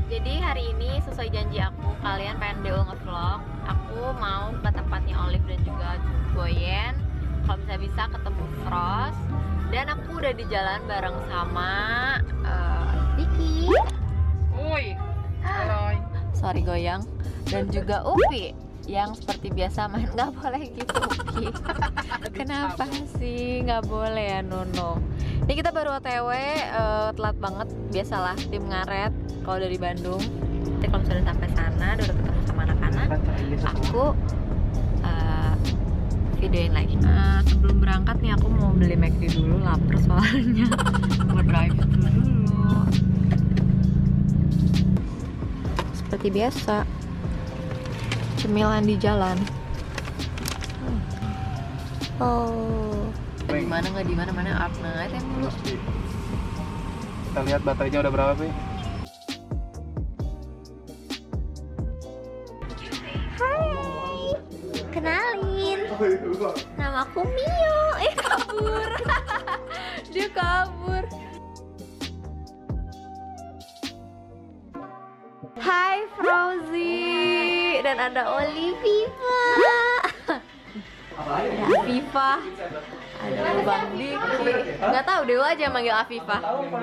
Jadi hari ini sesuai janji aku, kalian pengen Deo nge-vlog. Aku mau ke tempatnya Olive dan juga Boyen. Kalau bisa ketemu Frost. Dan aku udah di jalan bareng sama Diki. Woi, halo. Sorry goyang. Dan juga Upi yang seperti biasa main nggak boleh gitu Upi. Kenapa sih nggak boleh ya Nono? Ini kita baru OTW, telat banget. Biasalah tim ngaret kalau dari Bandung. Nanti kalau sudah sampai sana, udah ketemu sama anak-anak, aku videoin lagi. Sebelum berangkat nih aku mau beli McD dulu, lapar soalnya. Mau drive dulu. Seperti biasa, cemilan di jalan. Oh, di mana nggak di mana Art Night yang dulu. Kita lihat baterainya udah berapa, Pi? Hai, kenalin, nama aku Mio. Kabur. Dia kabur. Hai Frozy, dan ada Olivia, ada Afifa, ada Bang Diki. Nggak tahu, Dewa aja manggil Afifa.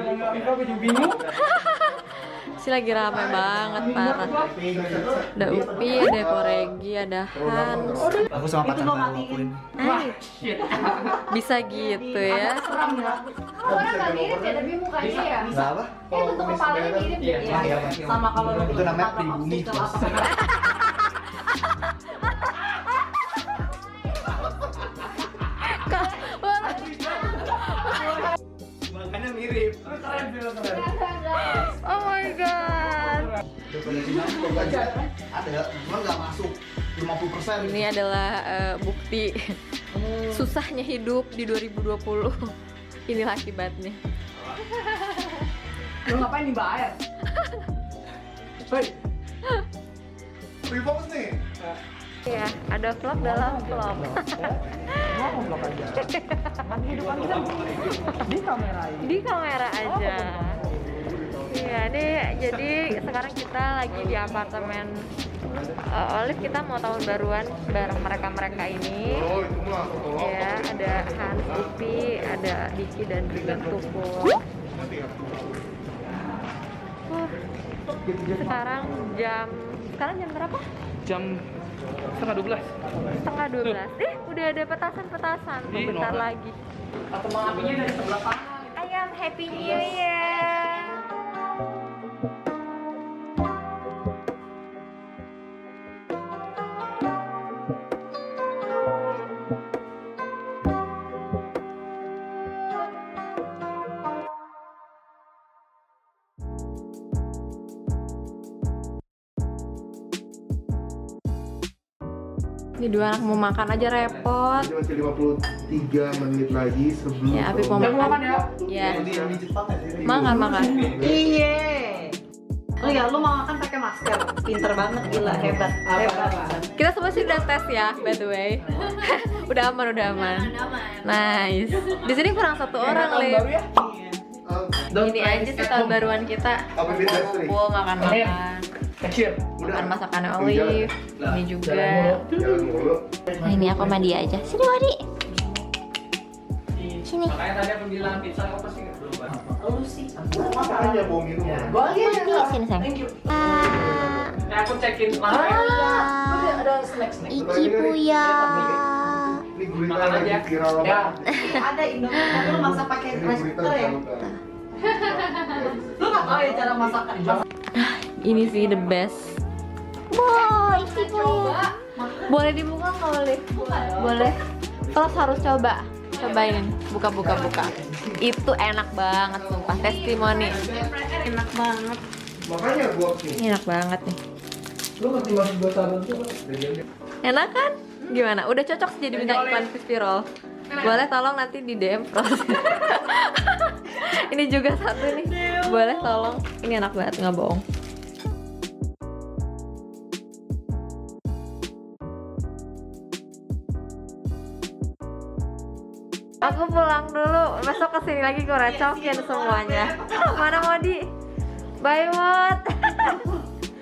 Si lagi ramai banget, parah. Ada Upi, ada Koregi, ada Hans. Aku sama pacar baru aku ini. Bisa gitu ya. Orang nggak mirip ya, tapi mukanya ya. Nggak apa? Bentuk kepalanya mirip ya. Sama kalau Itu namanya pribumi. Makanya mirip. Oh my god. Ada, cuma nggak masuk 50%. Ini adalah bukti susahnya hidup di 2020. Inilah akibatnya. Lu ngapain di air? Hei, repost nih. Ya, ada vlog dalam vlog. Mau vlog aja. Kehidupan kita di kamera ini. Di kamera aja. Iya, ini jadi sekarang kita lagi di apartemen Olive. Kita mau tahun baruan bareng mereka ini. Ya, ada Hans, Upi, ada Diki dan juga Tukul. Sekarang jam berapa? Jam setengah 12. Setengah 12. Udah ada petasan-petasan. Bentar lagi. Kembang apinya dari sebelah kanan. Ayam Happy New Year. Ini dua anak mau makan aja repot. Ini masih 53 menit lagi sebelum Ya, Abi mau makan ya. Ya. Di Jepang ya? Makan. Iya. Oh ya, lu mau makan pakai masker. Pinter banget, gila, hebat. Kita semua sih udah tes ya, by the way. Udah aman. Nice. Di sini kurang satu orang, Liv. Ini aja sih tahun baruan kita. Kumpul makan. Makan masakannya Olive. Ini juga. Nah, ini aku sama dia aja. Sini, Wadi. Sini. Makanya tadi aku bilang pizza apa sih? Lu sih. Makanya bawa minuman. Wadi, sini sayang. Aku cekin Ada snack-snack. Iki Puya. Ini gurita Makan lagi aja. viral Ya. banget. Ada Indomie, tapi lu masak pakai Ini rice gurita cooker ya? garuda. Lu nggak tahu ya cara masaknya? Ini sih the best. Boy, si Puya. Boleh dibuka nggak, Olive? Boleh. Terus harus coba. Cobain, buka. Itu enak banget, sumpah. Testimoni. Enak banget. Makanya gua Ini enak banget nih. Lu ngerti maksud gua saran tuh? Enak kan? Gimana? Udah cocok sih jadi bintang iklan crispy roll. Boleh tolong nanti di DM Frost. Ini juga satu nih. Boleh tolong. Ini enak banget, nggak bohong. Aku pulang dulu, besok kesini lagi gue recokin semuanya. Mana Modi? Bye Mod.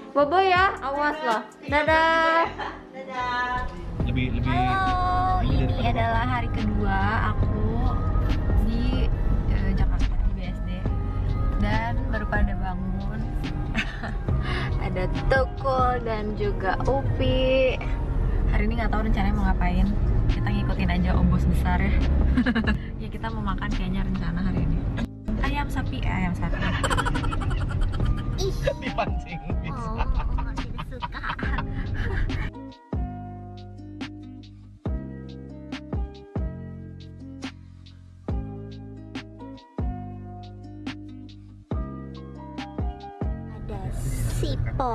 Bobo ya, awas loh. Dadah. Lebih Halo, ini adalah hari kedua aku di Jakarta di BSD dan baru pada bangun. Ada Tukul dan juga Upi. Hari ini nggak tahu rencananya mau ngapain. Kita ngikutin aja bos besar ya. Ya kita mau makan kayaknya rencana hari ini. Ayam sapi. Ih, dipancing. oh, tidak suka. Ada sipo.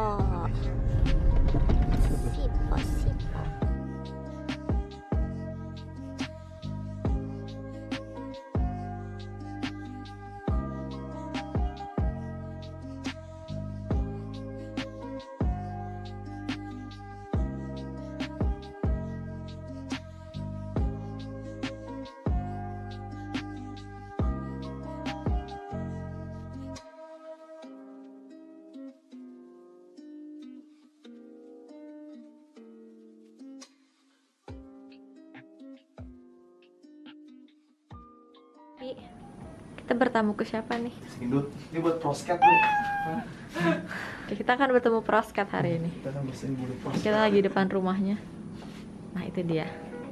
Kita bertamu ke siapa nih? Sindut. Ini buat prosket nih. Kita akan bertemu Prosket hari ini. Kita akan bersihin bulu prosket. Kita lagi depan rumahnya. Nah itu dia.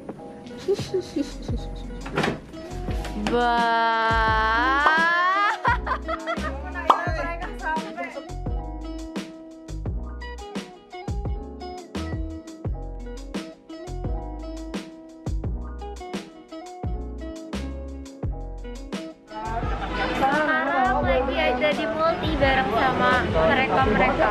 Sekarang lagi ada di Multi bareng sama mereka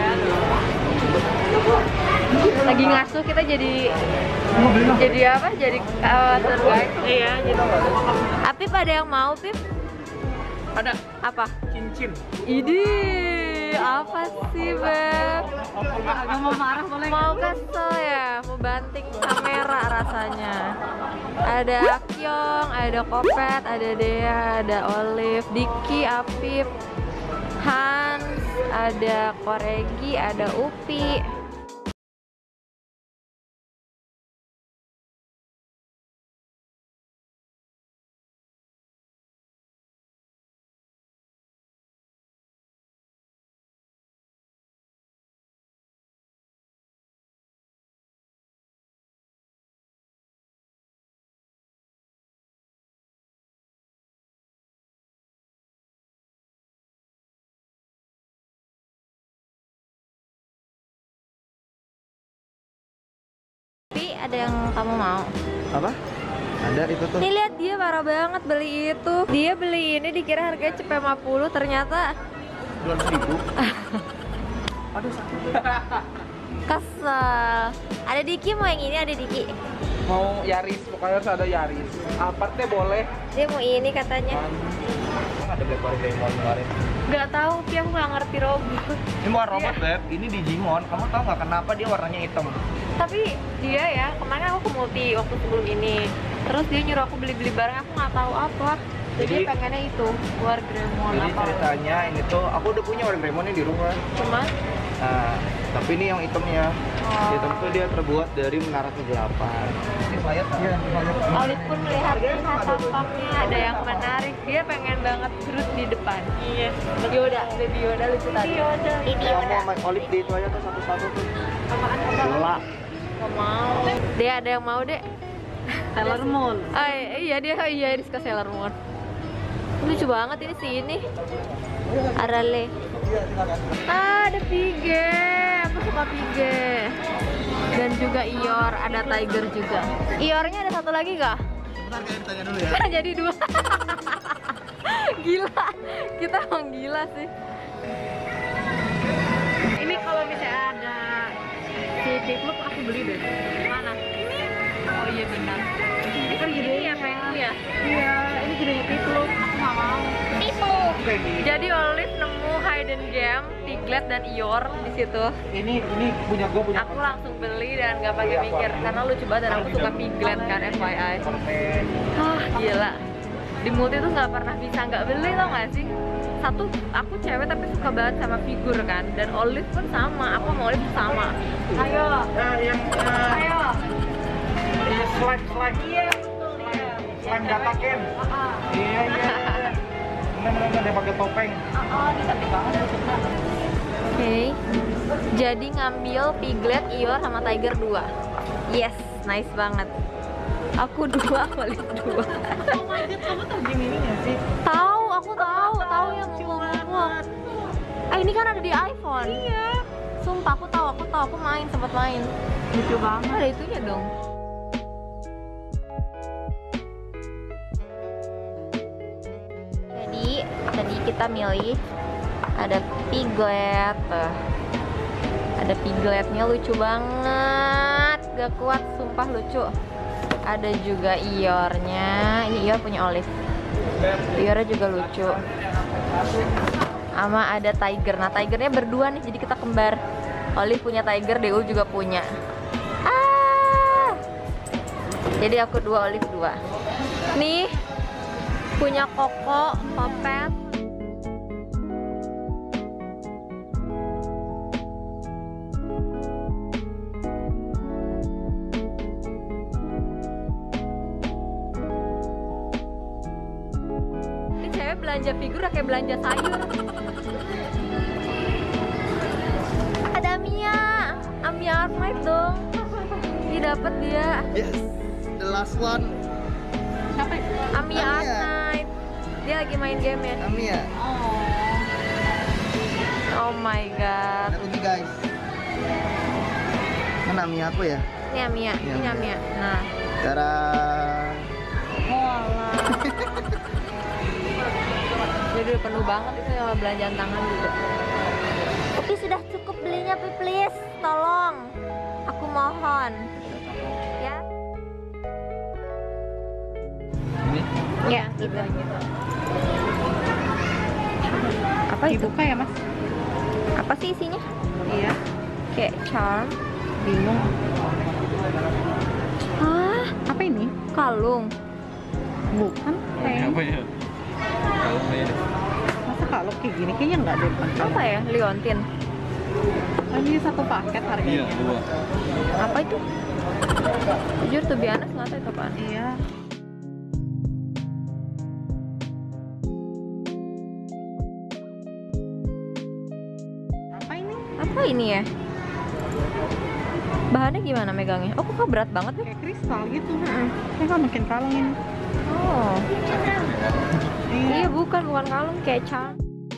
lagi ngasuh. Kita jadi apa? Jadi tour guide. Iya, jadi. Apip ada yang mau, Pip? Ada Apa? cincin. Idi, apa sih, Beb? Agak mau marah boleh. Mau kesel ya, mau banting kamera rasanya. Ada Kyong, ada Kopet, ada Dea, ada Olive, Diki, Apip, Hans, ada Koregi, ada Upi. Ada yang kamu mau? Apa? Ada itu tuh. Nih lihat, dia parah banget beli itu. Dia beli ini dikira harganya cepet 50, ternyata 200.000. Aduh sakit. kesel. Ada Diki mau yang ini, ada Diki. Mau Yaris, pokoknya harus ada Yaris. Apart deh boleh. Dia mau ini katanya. Ada Blackberry Diamond kemarin. Nggak tahu, Pi, aku nggak ngerti robot. Ini bukan robot, Beb. Ini Digimon. Kamu tahu nggak kenapa dia warnanya hitam? Tapi dia ya, kemarin aku ke Multi waktu sebelum ini. Terus dia nyuruh aku beli-beli barang, aku nggak tahu apa. Jadi dia pengennya itu, War Greymon Jadi apa. ceritanya ini tuh, aku udah punya War Greymon di rumah. Cuman Nah, tapi ini yang hitamnya. Hitam tuh dia terbuat dari menara kegelapan. Ini saya tahu. Olive pun melihat tampaknya ada yang menarik. Dia pengen banget Groot di depan. Iya. Yoda, Baby Yoda lucu tadi. Baby Yoda. Mau Olive di itu aja tuh satu-satu tuh. Apaan? Bola. Gak mau. Dia ada yang mau, Dek? Sailor Moon. Iya dia suka Sailor Moon. Lucu banget ini sih ini. Arale. Ada Pige. Aku suka Pige. Dan juga Ior, ada Tiger juga. Iornya ada satu lagi gak? Bentar kayak ditanya dulu ya. Jadi dua. Gila. Kita emang gila sih. Ini kalau misalnya ada si Pipluk aku beli deh. Mana? Oh iya benar. Ini kan gede Ini ya pengen ya. Iya, ini gedenya Pipluk. Aku nggak mau. Jadi Olive nemu hidden gem, Piglet dan Ior di situ. Ini punya gue punya. Aku langsung beli dan gak pakai mikir karena lucu banget dan aku suka Piglet kan, FYI. Gila. Di Multi tuh nggak pernah bisa nggak beli, tau gak sih? satu aku cewek tapi suka banget sama figur kan, dan Olive pun sama, aku sama Olive sama. Ayo. Yang Ayo. slime. Iya. Slime data cam. Iya. Bener-bener dia pakai topeng. Ini cantik banget. Oke, jadi ngambil Piglet, Eeyore, sama Tiger 2. Yes, nice banget. Aku 2, Olive 2. Oh my god, kamu tahu game ini nggak sih? Tahu, aku tahu yang ngomong. Ini kan ada di iPhone. Iya. Sumpah aku tahu, aku main, sempat main. Lucu banget. Ada itunya dong. Jadi tadi kita milih ada Piglet. Ada Pigletnya lucu banget, gak kuat, sumpah lucu. Ada juga Eeyore-nya. Ini Eeyore punya Olive. Eeyore juga lucu. Sama ada Tiger. Nah, Tigernya berdua nih, jadi kita kembar. Olive punya Tiger, Deul juga punya. Jadi aku 2, Olive 2. Nih punya Koko, Popet. Ini cewek belanja figur kayak belanja sayur. Ada Amia Armite dong. Ini dapat dia. Yes, the last one. Siapa itu? Amia Armite. Dia lagi main game ya. Amia. Oh my god. Ada Ugi guys. Mana Amia aku ya? Ini Amia, ini Amia. Nah, Cara. jadi udah penuh banget itu sama belanjaan tangan juga. Upi sudah cukup belinya, Pi, please. Tolong. Aku mohon. Ya. Ini? Ya, gitu. Apa itu? Dibuka ya, Mas? Apa sih isinya? Iya. Kayak charm. Bingung. Hah? Apa ini? Kalung. Bukan. Apa ya? Kalau ini. Masa kalau kayak gini kayaknya nggak ada depan. Apa ya? Liontin. Ini satu paket harganya. Iya, 2. Apa itu? Jujur tuh biasa nggak tahu itu apaan. Iya. Apa ini? Apa ini ya? Bahannya gimana megangnya? Oh, kok berat banget ya? Kayak kristal gitu. Kayak nggak makin kalung ini. Oh. Iya, bukan kalung, kayak charm.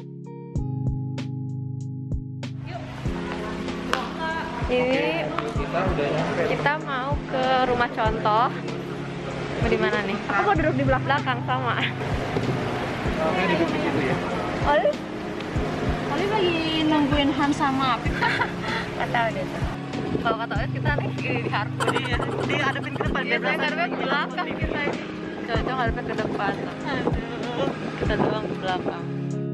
Ini kita mau ke rumah contoh. Mau di mana nih? Aku mau duduk di belakang sama. Ini duduk di situ ya. Olive? Olive lagi nungguin Han sama Apip. Nggak tahu deh tuh. Kalau kata Olive kita nih di Harpo. Dia hadapin ke depan. Iya, saya ngarepnya ke belakang kita ini. Cocok ngarepnya ke depan. Kita doang ke belakang.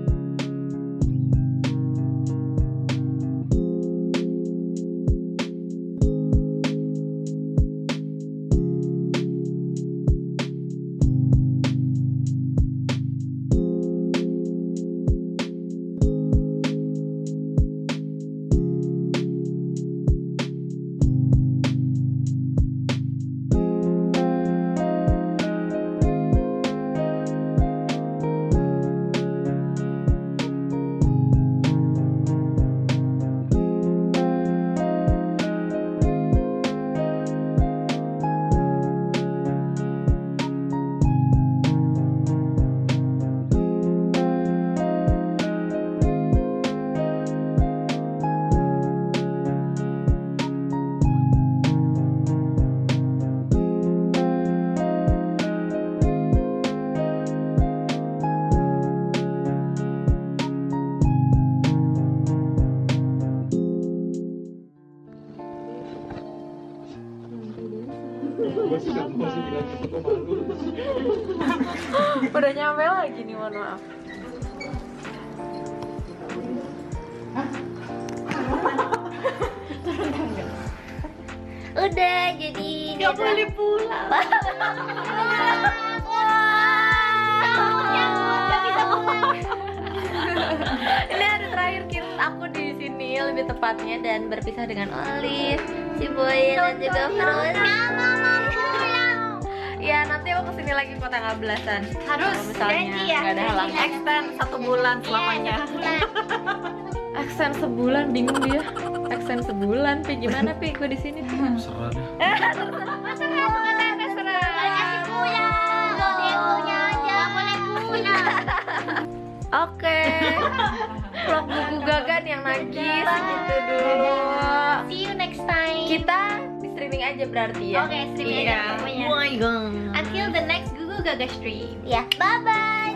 Udah nyampe lagi nih, mohon maaf. Udah jadi Gak boleh pulang. Wah. Ini hari terakhir aku di sini lebih tepatnya dan berpisah dengan Olive, si Boy dan juga Frozen. Ya nanti aku kesini lagi kok tanggal belasan. Harus, kalau misalnya janji ya. nggak ada halang. Extend 1 bulan selamanya. Extend sebulan, bingung dia. Extend sebulan, Pi gimana Pi? Gue di sini Pi. Serah deh. Oke. Vlog buku Gagan yang nagis gitu dulu. See you next time. Kita di streaming aja berarti ya. Oke, streaming aja pokoknya. Oh my god. Until the next Gugu Gaga stream. Ya, bye bye.